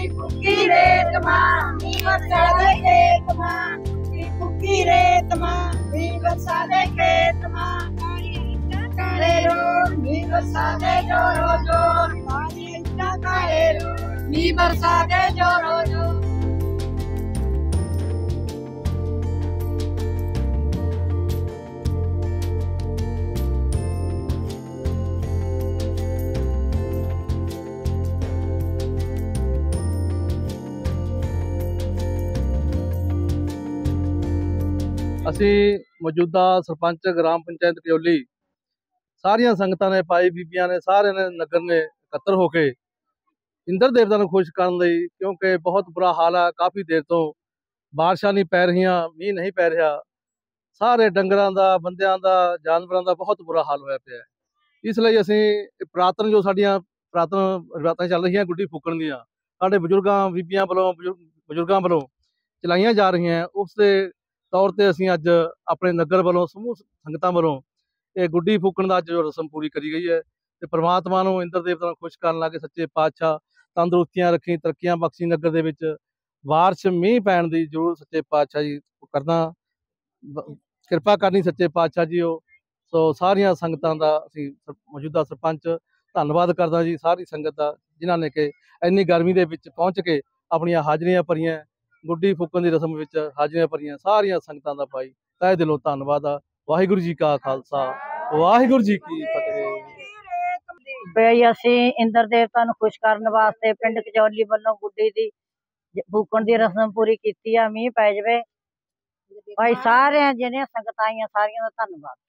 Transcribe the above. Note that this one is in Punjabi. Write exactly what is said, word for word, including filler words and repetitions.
फुकी रेत मां नी बरसा दे खेत मां नी फुकी रेत मां नी बरसा दे खेत मां काले रोड नी बरसा दे जोरो जोर काली इट्टा काले रोड नी बरसा दे जोरो जोर। ਅਸੀਂ ਮੌਜੂਦਾ ਸਰਪੰਚ ਗ੍ਰਾਮ ਪੰਚਾਇਤ ਕਜੌਲੀ ਸਾਰੀਆਂ ਸੰਗਤਾਂ ਨੇ ਭਾਈ ਬੀਬੀਆਂ ਨੇ ਸਾਰਿਆਂ ਨੇ ਨਗਰ ਨੇ ਇਕੱਤਰ ਹੋ ਕੇ ਇੰਦਰ ਦੇਵਤਾ ਨੂੰ ਖੁਸ਼ ਕਰਨ ਲਈ, ਕਿਉਂਕਿ ਬਹੁਤ ਬੁਰਾ ਹਾਲ ਹੈ। ਕਾਫੀ ਦੇਰ ਤੋਂ ਬਾਰਿਸ਼ਾਂ ਨਹੀਂ ਪੈ ਰਹੀਆਂ, ਮੀਂਹ ਨਹੀਂ ਪੈ ਰਿਹਾ। ਸਾਰੇ ਡੰਗਰਾਂ ਦਾ, ਬੰਦਿਆਂ ਦਾ, ਜਾਨਵਰਾਂ ਦਾ ਬਹੁਤ ਬੁਰਾ ਹਾਲ ਹੋਇਆ ਪਿਆ। ਇਸ ਲਈ ਅਸੀਂ ਪੁਰਾਤਨ ਜੋ ਸਾਡੀਆਂ ਪੁਰਾਤਨ ਰਿਵਾਇਤਾਂ ਚੱਲ ਰਹੀਆਂ ਗੁੱਡੀ ਫੂਕਣ ਦੀਆਂ, ਸਾਡੇ ਬਜ਼ੁਰਗਾਂ ਬੀਬੀਆਂ ਵੱਲੋਂ ਬਜ਼ੁਰਗਾਂ ਵੱਲੋਂ ਚਲਾਈਆਂ ਜਾ ਰਹੀਆਂ, ਉਸ ਦੇ ਤੌਰ ਤੇ ਅਸੀਂ ਅੱਜ ਆਪਣੇ ਨਗਰ ਵੱਲੋਂ ਸਮੂਹ ਸੰਗਤਾਂ ਵੱਲੋਂ ਇਹ ਗੁੱਡੀ ਫੂਕਣ ਦਾ ਅੱਜ ਜੋ ਰਸਮ ਪੂਰੀ ਕਰੀ ਗਈ ਹੈ। ਤੇ ਪ੍ਰਮਾਤਮਾ ਨੂੰ ਇੰਦਰ ਦੇਵਤਾ ਨੂੰ ਖੁਸ਼ ਕਰਨ ਲੱਗੇ ਸੱਚੇ ਪਾਤਸ਼ਾਹ ਤੰਦਰੁਸਤੀਆਂ ਰੱਖੀ, ਤਰੱਕੀਆਂ ਬਖਸ਼ੀ। ਨਗਰ ਦੇ ਵਿੱਚ ਬਾਰਿਸ਼ ਮੀਂਹ ਪੈਣ ਦੀ ਜ਼ਰੂਰ ਸੱਚੇ ਪਾਤਸ਼ਾਹ ਜੀ ਕਰਨਾ ਕਿਰਪਾ ਕਰਨੀ ਸੱਚੇ ਪਾਤਸ਼ਾਹ ਜੀ। ਉਹ ਸੋ ਸਾਰੀਆਂ ਸੰਗਤਾਂ ਦਾ ਅਸੀਂ ਮੌਜੂਦਾ ਸਰਪੰਚ ਧੰਨਵਾਦ ਕਰਦਾ ਜੀ, ਸਾਰੀ ਸੰਗਤ ਦਾ, ਜਿਨ੍ਹਾਂ ਨੇ ਕਿ ਇੰਨੀ ਗਰਮੀ ਦੇ ਵਿੱਚ ਪਹੁੰਚ ਕੇ ਆਪਣੀਆਂ ਹਾਜ਼ਰੀਆਂ ਭਰੀਆਂ। ਗੁੱਡੀ ਫੂਕਣ ਦੀ ਰਸਮ ਵਿੱਚ ਹਾਜ਼ਰੀਆਂ ਭਰੀਆਂ ਸਾਰੀਆਂ ਸੰਗਤਾਂ ਦਾ ਭਾਈ ਤਹਿ ਦਿਲੋਂ ਧੰਨਵਾਦ ਆ। ਵਾਹਿਗੁਰੂ ਜੀ ਕਾ ਖਾਲਸਾ, ਵਾਹਿਗੁਰੂ ਜੀ ਕੀ ਫਤਿਹ। ਬਈ ਅਸੀਂ ਇੰਦਰ ਦੇਵਤਾ ਨੂੰ ਖੁਸ਼ ਕਰਨ ਵਾਸਤੇ ਪਿੰਡ ਕਜੌਲੀ ਵੱਲੋਂ ਗੁੱਡੀ ਦੀ ਫੂਕਣ ਦੀ ਰਸਮ ਪੂਰੀ ਕੀਤੀ ਆ। ਮੀਂਹ ਪੈ ਜਾਵੇ ਭਾਈ, ਸਾਰਿਆਂ ਜਿਹੜੀਆਂ ਸੰਗਤਾਂ ਆਈਆਂ ਸਾਰਿਆਂ ਦਾ ਧੰਨਵਾਦ।